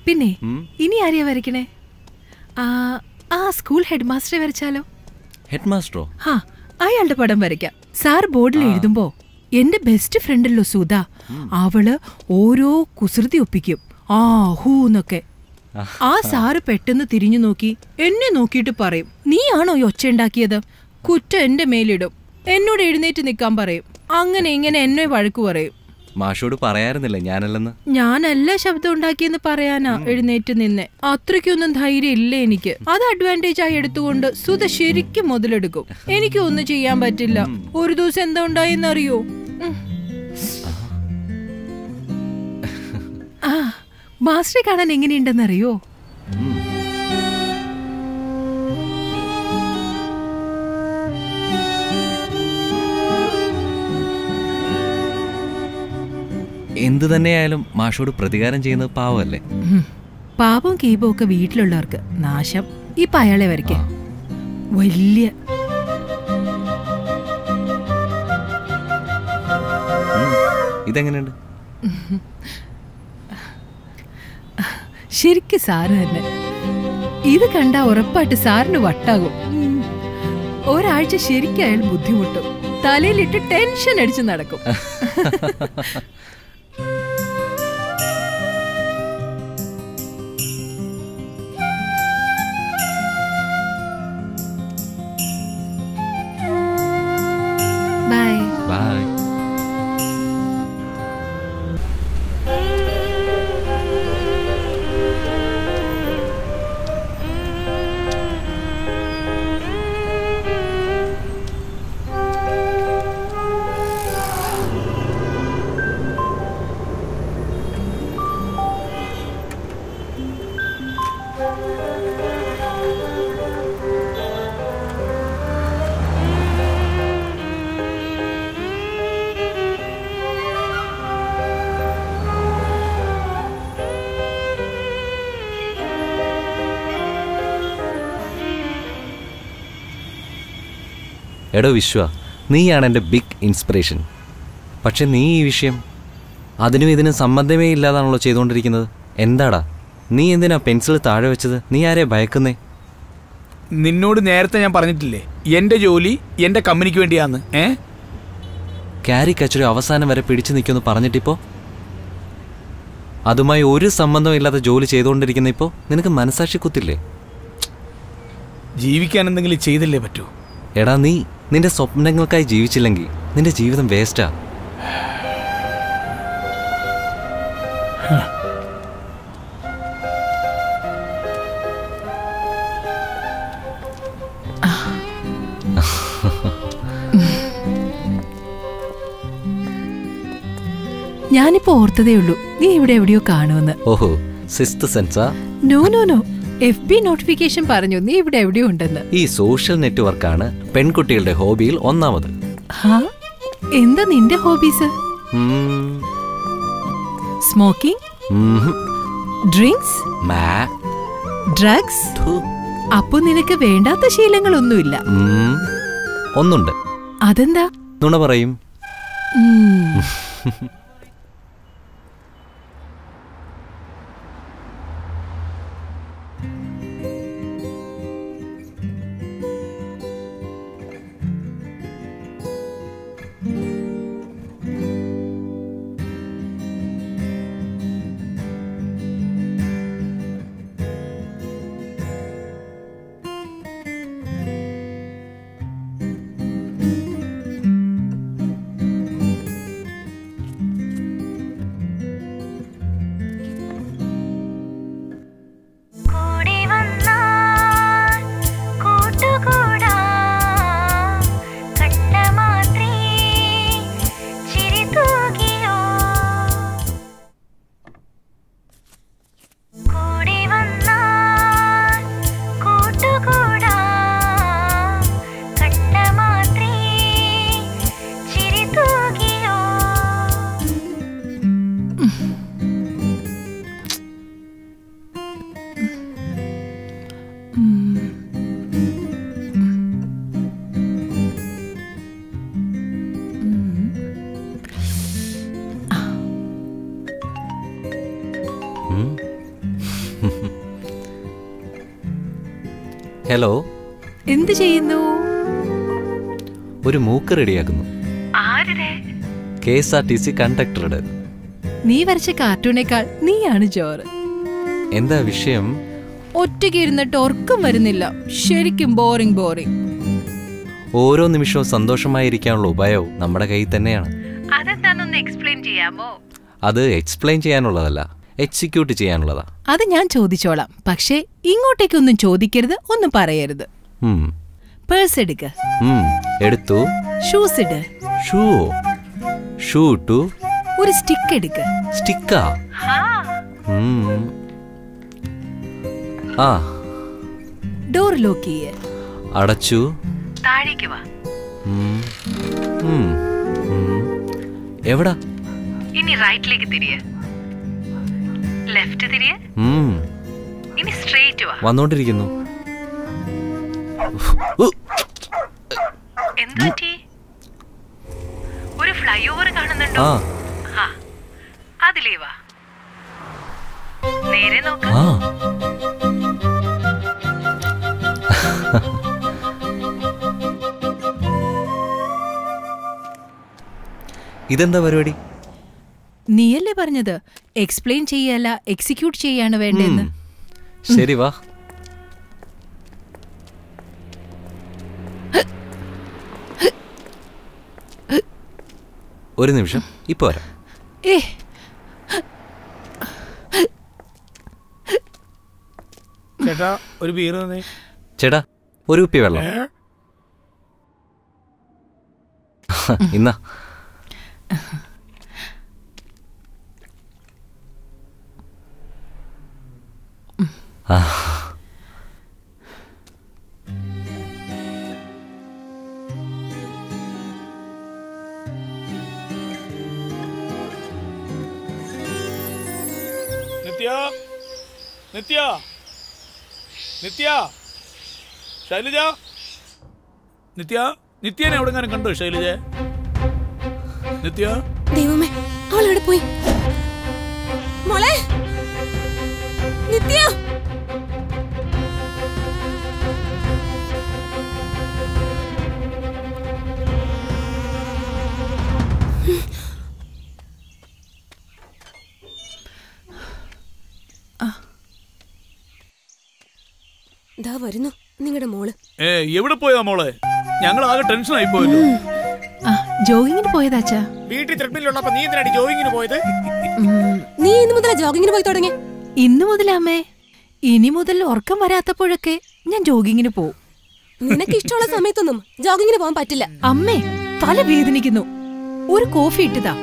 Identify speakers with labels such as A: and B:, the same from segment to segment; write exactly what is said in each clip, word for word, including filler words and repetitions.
A: പിന്നെ ഇനി ആരെയാ വരയ്ക്കണേ? ആ സ്കൂൾ ഹെഡ് മാസ്റ്ററെ വരച്ചാലോ?
B: ഹെഡ് മാസ്റ്ററോ?
A: ഹാ, അയാളുടെ പടം വരയ്ക്കാം. സാർ ബോർഡിൽ എഴുതുമ്പോ എന്റെ ബെസ്റ്റ് ഫ്രണ്ടല്ലോ സുധ, അവള് ഓരോ കുസൃതി ഒപ്പിക്കും. ആ ഹൂന്നൊക്കെ. ആ സാറ് പെട്ടെന്ന് തിരിഞ്ഞു നോക്കി എന്നെ നോക്കിയിട്ട് പറയും, നീ ആണോ ഈ ഒച്ച ഉണ്ടാക്കിയത്? കുറ്റം എന്റെ മേലിടും. എന്നോട് എഴുന്നേറ്റ് നിൽക്കാൻ പറയും. അങ്ങനെ ഇങ്ങനെ എന്നെ വഴക്കു പറയും.
B: മാഷോട് പറയാറുന്നില്ല ഞാനല്ലെന്ന്?
A: ഞാനല്ല ശബ്ദം ഉണ്ടാക്കിയെന്ന് പറയാനാ എഴുന്നേറ്റ് നിന്നെ. അത്രയ്ക്കൊന്നും ധൈര്യം ഇല്ല എനിക്ക്. അത് അഡ്വാൻറ്റേജ് ആയി എടുത്തുകൊണ്ട് സുധ ശരിക്കും മുതലെടുക്കും. എനിക്ക് ഒന്നും ചെയ്യാൻ പറ്റില്ല. ഒരു ദിവസം എന്താ ഉണ്ടായെന്നറിയോ? ആ മാസ്റ്ററെ കാണാൻ എങ്ങനെയുണ്ടെന്നറിയോ?
B: എന്തു തന്നെയായാലും മാഷോട് പ്രതികാരം ചെയ്യുന്നത് പാവമല്ലേ?
A: പാപവും കീപവും ഒക്കെ വീട്ടിലുള്ളവർക്ക് നാശം. ഇപ്പൊ അയാളെ വരയ്ക്ക. വലിയ
B: ഇതെങ്ങനെയുണ്ട്?
A: ശരിക്കും സാറ് തന്നെ. ഇത് കണ്ടാ ഉറപ്പായിട്ട് സാറിന് വട്ടാകും. ഒരാഴ്ച ശരിക്കും അയാൾ ബുദ്ധിമുട്ടും. തലയിലിട്ട് ടെൻഷൻ അടിച്ച് നടക്കും. Bye
B: bye. എടോ വിശ്വ, നീയാണ് എൻ്റെ ബിഗ് ഇൻസ്പിറേഷൻ. പക്ഷെ നീ ഈ വിഷയം അതിനും ഇതിനും സംബന്ധമേ ഇല്ലാതാണല്ലോ ചെയ്തുകൊണ്ടിരിക്കുന്നത്. എന്താടാ നീ എന്തിനാ പെൻസിൽ താഴെ വെച്ചത്? നീ ആരെ ഭയക്കുന്നേ?
C: നിന്നോട് നേരത്തെ ഞാൻ പറഞ്ഞിട്ടില്ലേ എൻ്റെ ജോലി എൻ്റെ കമ്പനിക്ക് വേണ്ടിയാന്ന്. ഏ
B: കാരിക്കച്ചൊരു അവസാനം വരെ പിടിച്ചു നിൽക്കുമെന്ന് പറഞ്ഞിട്ടിപ്പോൾ അതുമായി ഒരു സംബന്ധവും ഇല്ലാത്ത ജോലി ചെയ്തുകൊണ്ടിരിക്കുന്ന ഇപ്പോൾ നിനക്ക് മനസാക്ഷി കുത്തില്ലേ?
C: ജീവിക്കാൻ എന്തെങ്കിലും ചെയ്തല്ലേ പറ്റൂ.
B: എടാ നീ നിന്റെ സ്വപ്നങ്ങൾക്കായി ജീവിച്ചില്ലെങ്കിൽ നിന്റെ ജീവിതം വേസ്റ്റാ.
A: ഞാനിപ്പോ ഓർത്തതേ ഉള്ളൂ നീ ഇവിടെ എവിടെയോ കാണുമെന്ന്.
B: ഓഹോ, സിക്സ്ത് സെൻസാ?
A: No no no, F B notification പറഞ്ഞു നീ ഇവിടെ എവിടെയോ ഉണ്ടെന്ന്.
B: ഈ സോഷ്യൽ നെറ്റ്വർക്കാണ് പെൺകുട്ടികളുടെ ഹോബിയിൽ ഒന്നാമത്.
A: എന്താ നിന്റെ ഹോബീസ്? Smoking, drinks, drugs. അപ്പൊ നിനക്ക് വേണ്ടാത്ത ശീലങ്ങളൊന്നുമില്ല?
B: ഒന്നുണ്ട്.
A: അതെന്താ?
B: നുണ പറയും. ഹലോ.
A: എന്ത് ചെയ്യുന്നു?
B: ഒരു മൂക്ക് റെഡിയാക്കുന്നു. K S R T C കണ്ടക്ടറുടെ.
A: നീ വരച്ച കാർട്ടൂണേക്കാൾ നീയാണ് ജോറ്.
B: എന്താ വിഷയം?
A: ഒറ്റയ്ക്ക് ഇരുന്നിട്ട് ഉറക്കം വരുന്നില്ല. ശരിക്കും ബോറിംഗ് ബോറിംഗ്.
B: ഓരോ നിമിഷവും സന്തോഷമായിരിക്കാനുള്ള ഉപായവും നമ്മുടെ കയ്യിൽ തന്നെയാണ്.
A: അതെന്താണെന്ന് എക്സ്പ്ലെയിൻ ചെയ്യാമോ?
B: അത് എക്സ്പ്ലെയിൻ ചെയ്യാനുള്ളതല്ല, എക്സിക്യൂട്ട് ചെയ്യാനുള്ളതാ.
A: അത് ഞാൻ ചോദിച്ചോളാം. പക്ഷേ ഇങ്ങോട്ടേക്കൊന്നും ചോദിക്കരുത്, ഒന്നും പറയരുത്. പേഴ്സ് എടുക്ക.
B: എടുത്തു.
A: ഷൂസ് ഇട്.
B: ഷൂ ഷൂ ഇട്ടു.
A: ഒരു സ്റ്റിക്ക് എടുക്ക.
B: സ്റ്റിക്കാ? ആ.
A: ഡോർ ലോക്ക് ചെയ്യ്.
B: അടച്ചു.
A: താഴേക്ക് വാ.
B: എവിടാ?
A: ഇനി റൈറ്റിലേക്ക് തിരിയ. ലെഫ്റ്റ് തിരിയ. ഇനി സ്ട്രെയിറ്റ് വാ.
B: വന്നോണ്ടിരിക്കുന്നു.
A: എന്തുപറ്റി? ഒരു ഫ്ലൈ ഓവർ കാണുന്നുണ്ടോ? അതിലേ വാ. നേരെ നോക്ക്.
B: ഇതെന്താ പരിപാടി?
A: നീയല്ലേ പറഞ്ഞത് എക്സ്പ്ലെയിൻ ചെയ്യല്ല എക്സിക്യൂട്ട് ചെയ്യാണ് വേണ്ടെന്ന്.
B: ശരി വാ. ഒരു നിമിഷം, ഇപ്പൊ വരാം.
A: ഏ
C: ചേട്ടാ ഒരു ബീർ തന്നെ.
B: ചേട്ടാ ഒരു കുപ്പി വെള്ളം. ഇന്നാ.
C: നിത്യ നിത്യ നിത്യ ശൈലജ നിത്യ നിത്യനെ എവിടെങ്ങാനും കണ്ടോ ശൈലജ? നിത്യ.
D: ദൈവമേ, അവൾ എവിടെ പോയി? മോളെ നിത്യ. ദാ വരുന്നു നിങ്ങളുടെ മോള്.
C: ഏ എവിടെ പോയതാ മോളെ? ഞങ്ങൾ ആകെ ടെൻഷൻ ആയി പോയല്ലോ.
A: ജോഗിങ്ങിന് പോയതാച്ചാ.
C: വീട്ടിൽ ത്രെഡ്മില്ലുള്ളപ്പോ നീ എന്തിനാണ് ജോഗിങ്ങിന് പോയത്?
D: നീ ഇന്ന് മുതലാ ജോഗിങ്ങിന് പോയി തുടങ്ങി?
A: ഇന്ന് മുതലാമേ. ഇനി മുതൽ ഉറക്കം വരാത്തപ്പോഴൊക്കെ ഞാൻ ജോഗിങ്ങിന് പോവും.
D: നിനക്ക് ഇഷ്ടമുള്ള സമയത്തൊന്നും ജോഗിങ്ങിന് പോകാൻ പറ്റില്ല.
A: അമ്മേ, തല വേദനിക്കുന്നു. ഒരു കോഫി ഇട്ടതാ.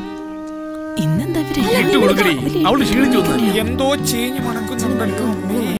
A: ഇന്നെന്താ
C: എന്തോ ചീഞ്ഞു മണക്കുന്നുണ്ടല്ലോ.